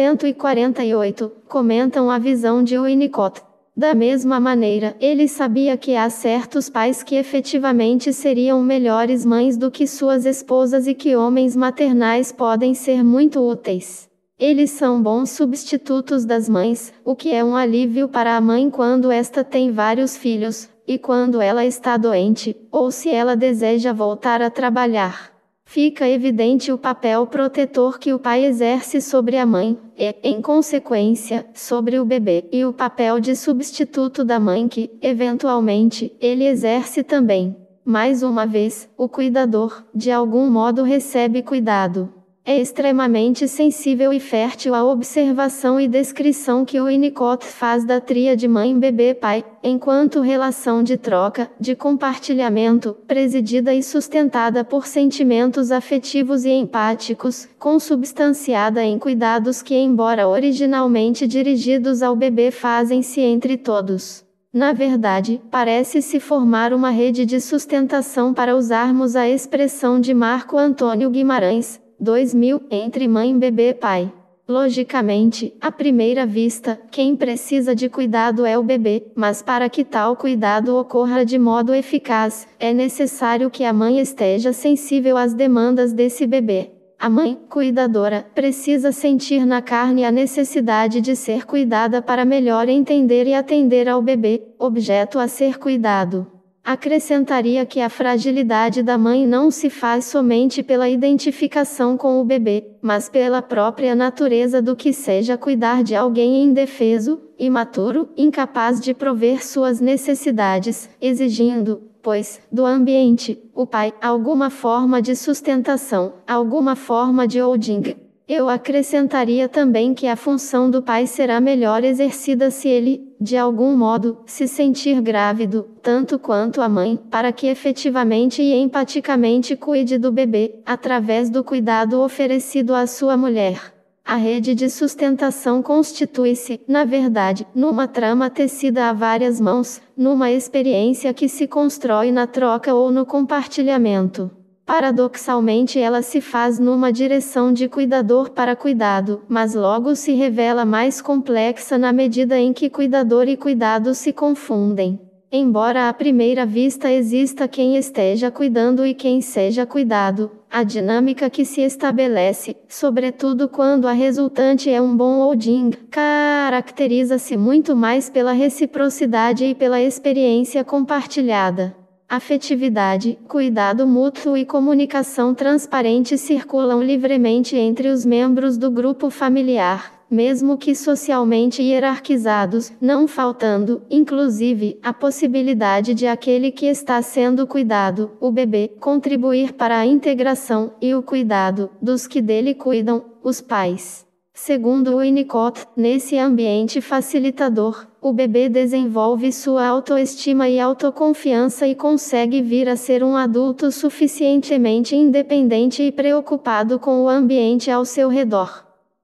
A: 148, comentam a visão de Winnicott. Da mesma maneira, ele sabia que há certos pais que efetivamente seriam melhores mães do que suas esposas e que homens maternais podem ser muito úteis. Eles são bons substitutos das mães, o que é um alívio para a mãe quando esta tem vários filhos, e quando ela está doente, ou se ela deseja voltar a trabalhar. Fica evidente o papel protetor que o pai exerce sobre a mãe, e, em consequência, sobre o bebê, e o papel de substituto da mãe que, eventualmente, ele exerce também. Mais uma vez, o cuidador, de algum modo recebe cuidado. É extremamente sensível e fértil a observação e descrição que Winnicott faz da tríade mãe-bebê-pai, enquanto relação de troca, de compartilhamento, presidida e sustentada por sentimentos afetivos e empáticos, consubstanciada em cuidados que, embora originalmente dirigidos ao bebê, fazem-se entre todos. Na verdade, parece-se formar uma rede de sustentação, para usarmos a expressão de Marco Antônio Guimarães, 2000, entre mãe, bebê e pai. Logicamente, à primeira vista, quem precisa de cuidado é o bebê, mas para que tal cuidado ocorra de modo eficaz, é necessário que a mãe esteja sensível às demandas desse bebê. A mãe, cuidadora, precisa sentir na carne a necessidade de ser cuidada para melhor entender e atender ao bebê, objeto a ser cuidado. Acrescentaria que a fragilidade da mãe não se faz somente pela identificação com o bebê, mas pela própria natureza do que seja cuidar de alguém indefeso, imaturo, incapaz de prover suas necessidades, exigindo, pois, do ambiente, o pai, alguma forma de sustentação, alguma forma de holding. Eu acrescentaria também que a função do pai será melhor exercida se ele, de algum modo, se sentir grávido, tanto quanto a mãe, para que efetivamente e empaticamente cuide do bebê, através do cuidado oferecido à sua mulher. A rede de sustentação constitui-se, na verdade, numa trama tecida a várias mãos, numa experiência que se constrói na troca ou no compartilhamento. Paradoxalmente, ela se faz numa direção de cuidador para cuidado, mas logo se revela mais complexa na medida em que cuidador e cuidado se confundem. Embora à primeira vista exista quem esteja cuidando e quem seja cuidado, a dinâmica que se estabelece, sobretudo quando a resultante é um bom holding, caracteriza-se muito mais pela reciprocidade e pela experiência compartilhada. Afetividade, cuidado mútuo e comunicação transparente circulam livremente entre os membros do grupo familiar, mesmo que socialmente hierarquizados, não faltando, inclusive, a possibilidade de aquele que está sendo cuidado, o bebê, contribuir para a integração e o cuidado dos que dele cuidam, os pais. Segundo Winnicott, nesse ambiente facilitador, o bebê desenvolve sua autoestima e autoconfiança e consegue vir a ser um adulto suficientemente independente e preocupado com o ambiente ao seu redor.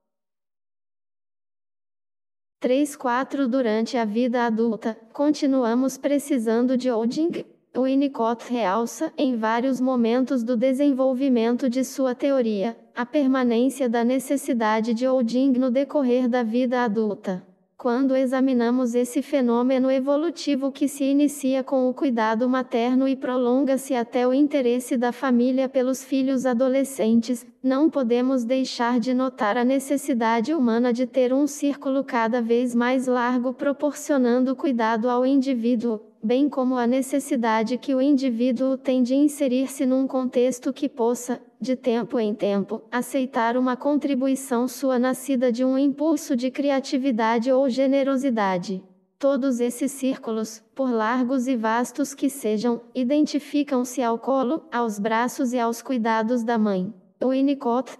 A: 3-4 Durante a vida adulta, continuamos precisando de holding. Winnicott realça, em vários momentos do desenvolvimento de sua teoria, a permanência da necessidade de holding no decorrer da vida adulta. Quando examinamos esse fenômeno evolutivo que se inicia com o cuidado materno e prolonga-se até o interesse da família pelos filhos adolescentes, não podemos deixar de notar a necessidade humana de ter um círculo cada vez mais largo proporcionando cuidado ao indivíduo, bem como a necessidade que o indivíduo tem de inserir-se num contexto que possa, de tempo em tempo, aceitar uma contribuição sua nascida de um impulso de criatividade ou generosidade. Todos esses círculos, por largos e vastos que sejam, identificam-se ao colo, aos braços e aos cuidados da mãe. Winnicott,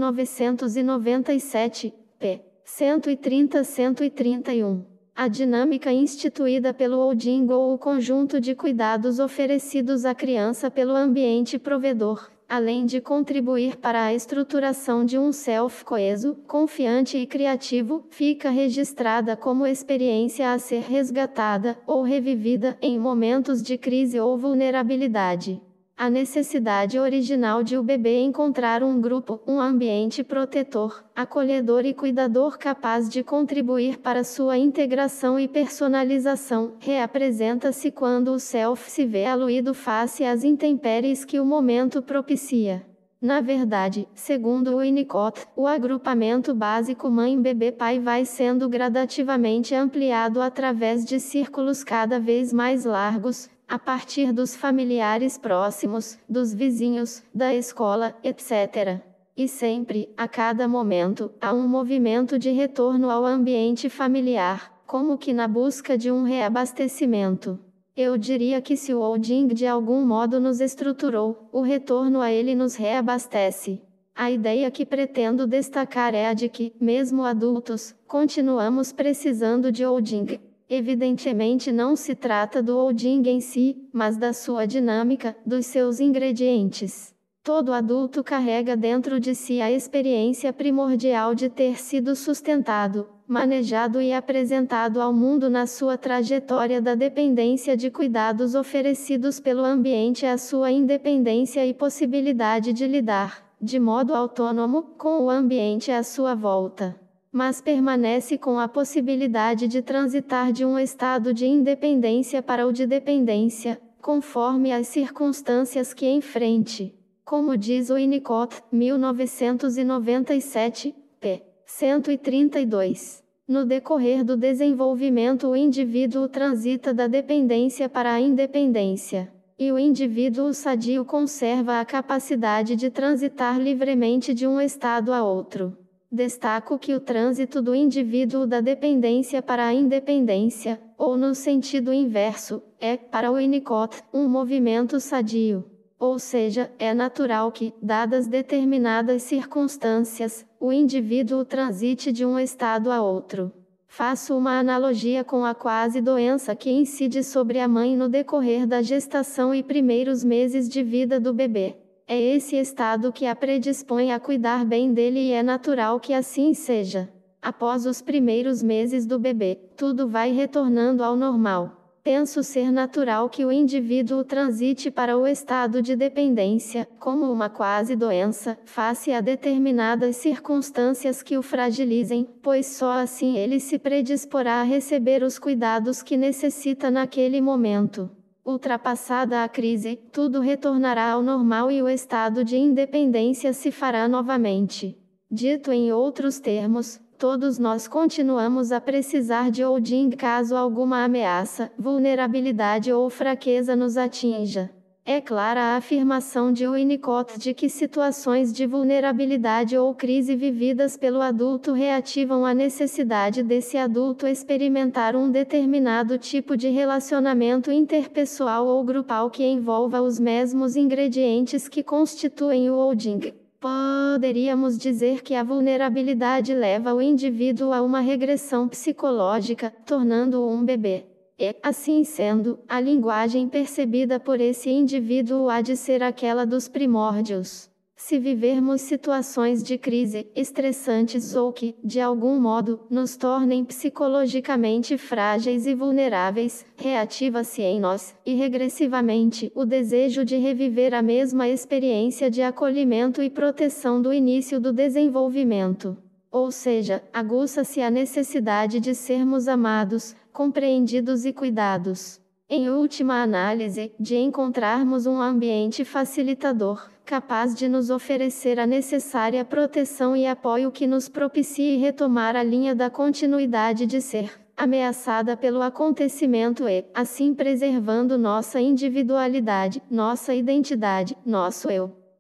A: 1997, p. 130-131. A dinâmica instituída pelo holding ou o conjunto de cuidados oferecidos à criança pelo ambiente provedor, além de contribuir para a estruturação de um self coeso, confiante e criativo, fica registrada como experiência a ser resgatada ou revivida em momentos de crise ou vulnerabilidade. A necessidade original de o bebê encontrar um grupo, um ambiente protetor, acolhedor e cuidador capaz de contribuir para sua integração e personalização, reapresenta-se quando o self se vê aluído face às intempéries que o momento propicia. Na verdade, segundo Winnicott, o agrupamento básico mãe-bebê-pai vai sendo gradativamente ampliado através de círculos cada vez mais largos, a partir dos familiares próximos, dos vizinhos, da escola, etc. E sempre, a cada momento, há um movimento de retorno ao ambiente familiar, como que na busca de um reabastecimento. Eu diria que se o holding de algum modo nos estruturou, o retorno a ele nos reabastece. A ideia que pretendo destacar é a de que, mesmo adultos, continuamos precisando de holding. Evidentemente não se trata do holding em si, mas da sua dinâmica, dos seus ingredientes. Todo adulto carrega dentro de si a experiência primordial de ter sido sustentado, manejado e apresentado ao mundo na sua trajetória da dependência de cuidados oferecidos pelo ambiente à sua independência e possibilidade de lidar, de modo autônomo, com o ambiente à sua volta. Mas permanece com a possibilidade de transitar de um estado de independência para o de dependência, conforme as circunstâncias que enfrente. Como diz Winnicott, 1997, p. 132. No decorrer do desenvolvimento o indivíduo transita da dependência para a independência. E o indivíduo sadio conserva a capacidade de transitar livremente de um estado a outro. Destaco que o trânsito do indivíduo da dependência para a independência, ou no sentido inverso, é, para Winnicott, um movimento sadio. Ou seja, é natural que, dadas determinadas circunstâncias, o indivíduo transite de um estado a outro. Faço uma analogia com a quase doença que incide sobre a mãe no decorrer da gestação e primeiros meses de vida do bebê. É esse estado que a predispõe a cuidar bem dele e é natural que assim seja. Após os primeiros meses do bebê, tudo vai retornando ao normal. Penso ser natural que o indivíduo transite para o estado de dependência, como uma quase doença, face a determinadas circunstâncias que o fragilizem, pois só assim ele se predisporá a receber os cuidados que necessita naquele momento. Ultrapassada a crise, tudo retornará ao normal e o estado de independência se fará novamente. Dito em outros termos, todos nós continuamos a precisar de holding caso alguma ameaça, vulnerabilidade ou fraqueza nos atinja. É clara a afirmação de Winnicott de que situações de vulnerabilidade ou crise vividas pelo adulto reativam a necessidade desse adulto experimentar um determinado tipo de relacionamento interpessoal ou grupal que envolva os mesmos ingredientes que constituem o holding. Poderíamos dizer que a vulnerabilidade leva o indivíduo a uma regressão psicológica, tornando-o um bebê. E, assim sendo, a linguagem percebida por esse indivíduo há de ser aquela dos primórdios. Se vivermos situações de crise, estressantes ou que, de algum modo, nos tornem psicologicamente frágeis e vulneráveis, reativa-se em nós, irregressivamente, o desejo de reviver a mesma experiência de acolhimento e proteção do início do desenvolvimento. Ou seja, aguça-se a necessidade de sermos amados, compreendidos e cuidados. Em última análise, de encontrarmos um ambiente facilitador, capaz de nos oferecer a necessária proteção e apoio que nos propicie retomar a linha da continuidade de ser, ameaçada pelo acontecimento e, assim preservando nossa individualidade, nossa identidade, nosso eu.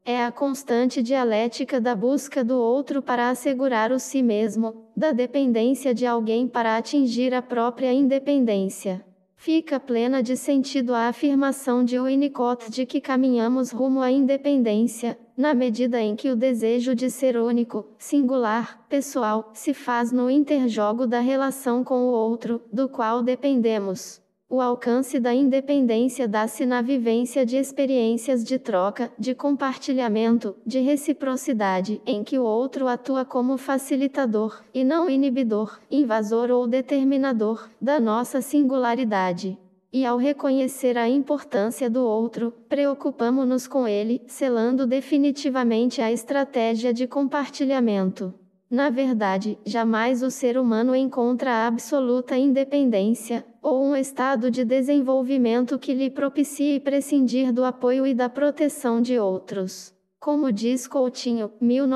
A: É a constante dialética da busca do outro para assegurar o si mesmo, da dependência de alguém para atingir a própria independência. Fica plena de sentido a afirmação de Winnicott de que caminhamos rumo à independência, na medida em que o desejo de ser único, singular, pessoal, se faz no interjogo da relação com o outro, do qual dependemos. O alcance da independência dá-se na vivência de experiências de troca, de compartilhamento, de reciprocidade, em que o outro atua como facilitador, e não inibidor, invasor ou determinador, da nossa singularidade. E ao reconhecer a importância do outro, preocupamo-nos com ele, selando definitivamente a estratégia de compartilhamento. Na verdade, jamais o ser humano encontra a absoluta independência, ou um estado de desenvolvimento que lhe propicie prescindir do apoio e da proteção de outros. Como diz Coutinho,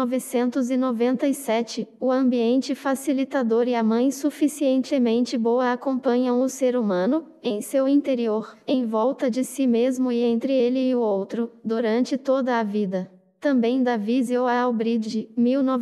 A: 1997, o ambiente facilitador e a mãe suficientemente boa acompanham o ser humano, em seu interior, em volta de si mesmo e entre ele e o outro, durante toda a vida. Também Davies e Albridge,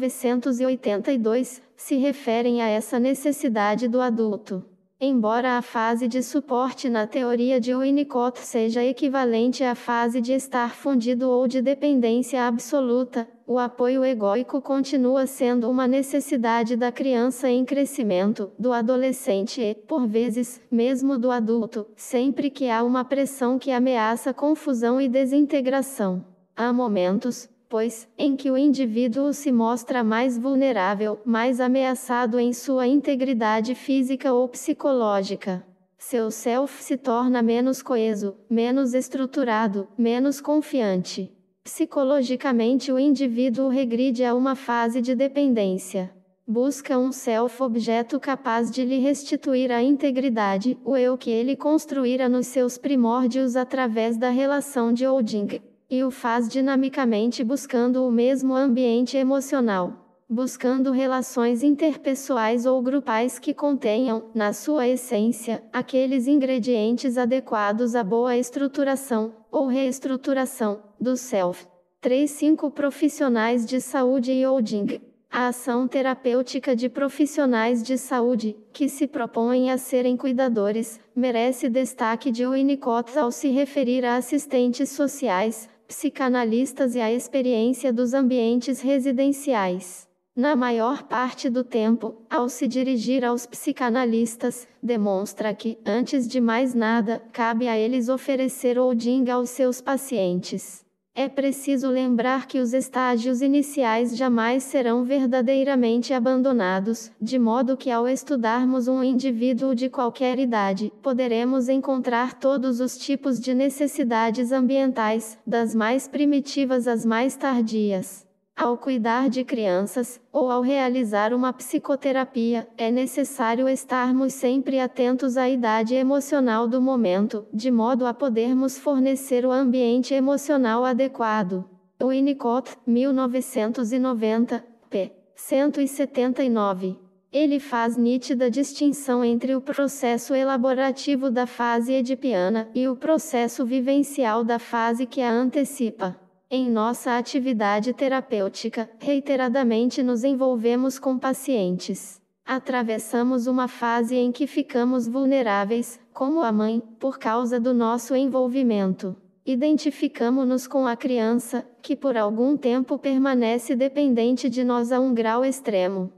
A: 1982, se referem a essa necessidade do adulto. Embora a fase de suporte na teoria de Winnicott seja equivalente à fase de estar fundido ou de dependência absoluta, o apoio egóico continua sendo uma necessidade da criança em crescimento, do adolescente e, por vezes, mesmo do adulto, sempre que há uma pressão que ameaça confusão e desintegração. Há momentos, pois, em que o indivíduo se mostra mais vulnerável, mais ameaçado em sua integridade física ou psicológica. Seu self se torna menos coeso, menos estruturado, menos confiante. Psicologicamente, o indivíduo regride a uma fase de dependência. Busca um self-objeto capaz de lhe restituir a integridade, o eu que ele construíra nos seus primórdios através da relação de Oeding. E o faz dinamicamente buscando o mesmo ambiente emocional, buscando relações interpessoais ou grupais que contenham, na sua essência, aqueles ingredientes adequados à boa estruturação, ou reestruturação, do self. 3-5 Profissionais de saúde e Oeding. A ação terapêutica de profissionais de saúde, que se propõem a serem cuidadores, merece destaque de Winnicott ao se referir a assistentes sociais, psicanalistas e a experiência dos ambientes residenciais. Na maior parte do tempo, ao se dirigir aos psicanalistas, demonstra que, antes de mais nada, cabe a eles oferecer Oeding aos seus pacientes. É preciso lembrar que os estágios iniciais jamais serão verdadeiramente abandonados, de modo que ao estudarmos um indivíduo de qualquer idade, poderemos encontrar todos os tipos de necessidades ambientais, das mais primitivas às mais tardias. Ao cuidar de crianças, ou ao realizar uma psicoterapia, é necessário estarmos sempre atentos à idade emocional do momento, de modo a podermos fornecer o ambiente emocional adequado. Winnicott, 1990, p. 179. Ele faz nítida distinção entre o processo elaborativo da fase edipiana e o processo vivencial da fase que a antecipa. Em nossa atividade terapêutica, reiteradamente nos envolvemos com pacientes. Atravessamos uma fase em que ficamos vulneráveis, como a mãe, por causa do nosso envolvimento. Identificamo-nos com a criança, que por algum tempo permanece dependente de nós a um grau extremo.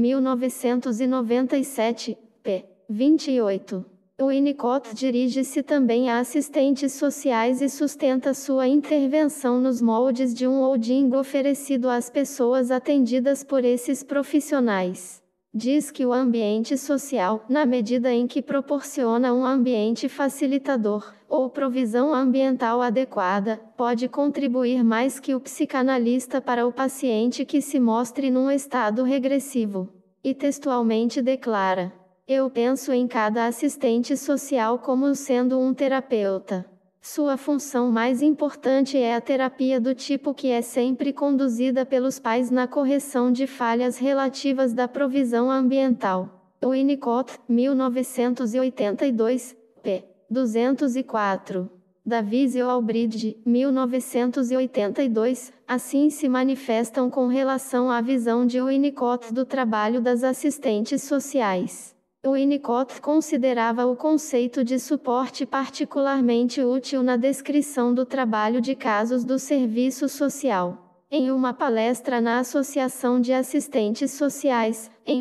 A: 1997, p. 28. Winnicott dirige-se também a assistentes sociais e sustenta sua intervenção nos moldes de um Oeding oferecido às pessoas atendidas por esses profissionais. Diz que o ambiente social, na medida em que proporciona um ambiente facilitador, ou provisão ambiental adequada, pode contribuir mais que o psicanalista para o paciente que se mostre num estado regressivo. E textualmente declara: eu penso em cada assistente social como sendo um terapeuta. Sua função mais importante é a terapia do tipo que é sempre conduzida pelos pais na correção de falhas relativas da provisão ambiental. Winnicott, 1982, p. 204. Davies e Albridge, 1982, assim se manifestam com relação à visão de Winnicott do trabalho das assistentes sociais. Winnicott considerava o conceito de suporte particularmente útil na descrição do trabalho de casos do serviço social. Em uma palestra na Associação de Assistentes Sociais, em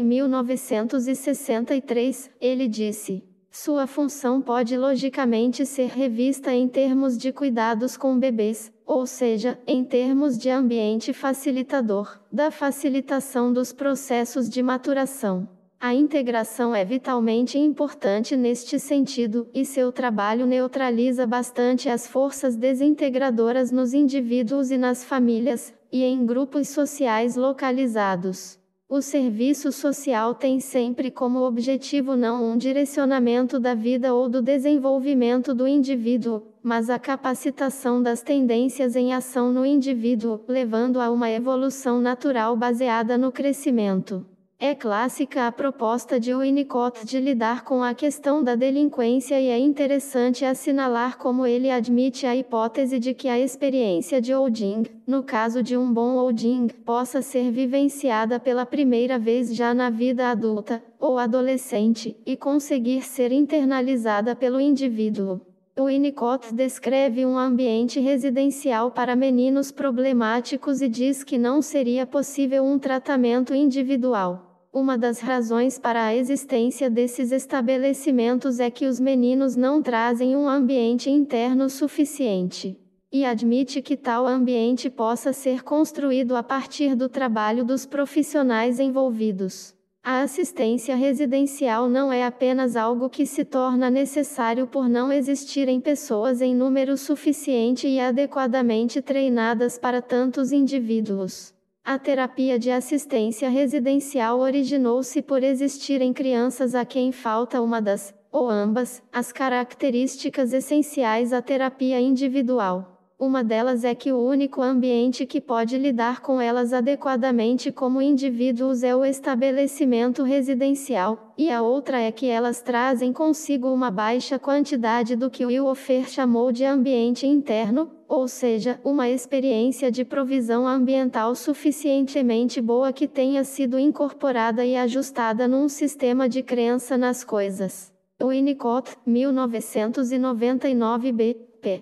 A: 1963, ele disse: sua função pode logicamente ser revista em termos de cuidados com bebês, ou seja, em termos de ambiente facilitador, da facilitação dos processos de maturação. A integração é vitalmente importante neste sentido, e seu trabalho neutraliza bastante as forças desintegradoras nos indivíduos e nas famílias, e em grupos sociais localizados. O serviço social tem sempre como objetivo não um direcionamento da vida ou do desenvolvimento do indivíduo, mas a capacitação das tendências em ação no indivíduo, levando a uma evolução natural baseada no crescimento. É clássica a proposta de Winnicott de lidar com a questão da delinquência e é interessante assinalar como ele admite a hipótese de que a experiência de Olding, no caso de um bom Olding, possa ser vivenciada pela primeira vez já na vida adulta, ou adolescente, e conseguir ser internalizada pelo indivíduo. Winnicott descreve um ambiente residencial para meninos problemáticos e diz que não seria possível um tratamento individual. Uma das razões para a existência desses estabelecimentos é que os meninos não trazem um ambiente interno suficiente. E admite que tal ambiente possa ser construído a partir do trabalho dos profissionais envolvidos. A assistência residencial não é apenas algo que se torna necessário por não existirem pessoas em número suficiente e adequadamente treinadas para tantos indivíduos. A terapia de assistência residencial originou-se por existirem crianças a quem falta uma das, ou ambas, as características essenciais à terapia individual. Uma delas é que o único ambiente que pode lidar com elas adequadamente como indivíduos é o estabelecimento residencial, e a outra é que elas trazem consigo uma baixa quantidade do que Will Ofer chamou de ambiente interno, ou seja, uma experiência de provisão ambiental suficientemente boa que tenha sido incorporada e ajustada num sistema de crença nas coisas. Winnicott, 1999b, p.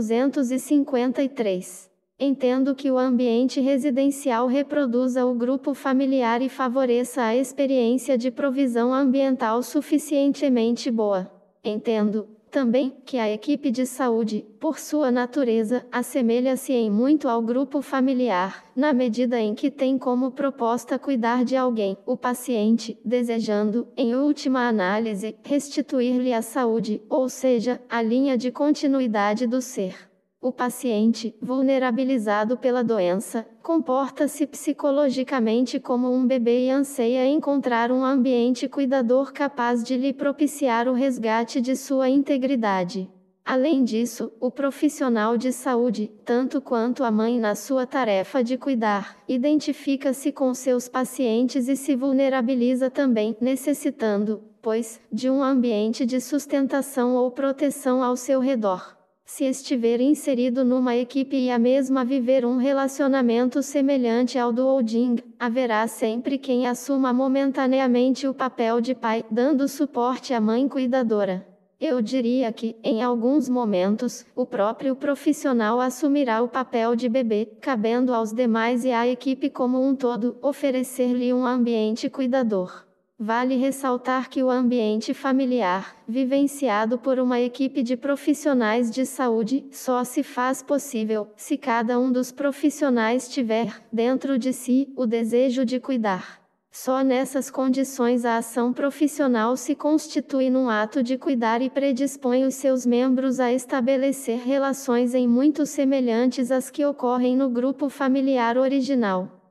A: 253. Entendo que o ambiente residencial reproduza o grupo familiar e favoreça a experiência de provisão ambiental suficientemente boa. Entendo, também, que a equipe de saúde, por sua natureza, assemelha-se em muito ao grupo familiar, na medida em que tem como proposta cuidar de alguém, o paciente, desejando, em última análise, restituir-lhe a saúde, ou seja, a linha de continuidade do ser. O paciente, vulnerabilizado pela doença, comporta-se psicologicamente como um bebê e anseia encontrar um ambiente cuidador capaz de lhe propiciar o resgate de sua integridade. Além disso, o profissional de saúde, tanto quanto a mãe na sua tarefa de cuidar, identifica-se com seus pacientes e se vulnerabiliza também, necessitando, pois, de um ambiente de sustentação ou proteção ao seu redor. Se estiver inserido numa equipe e a mesma viver um relacionamento semelhante ao do Olding, haverá sempre quem assuma momentaneamente o papel de pai, dando suporte à mãe cuidadora. Eu diria que, em alguns momentos, o próprio profissional assumirá o papel de bebê, cabendo aos demais e à equipe como um todo, oferecer-lhe um ambiente cuidador. Vale ressaltar que o ambiente familiar, vivenciado por uma equipe de profissionais de saúde, só se faz possível se cada um dos profissionais tiver, dentro de si, o desejo de cuidar. Só nessas condições a ação profissional se constitui num ato de cuidar e predispõe os seus membros a estabelecer relações em muito semelhantes às que ocorrem no grupo familiar original.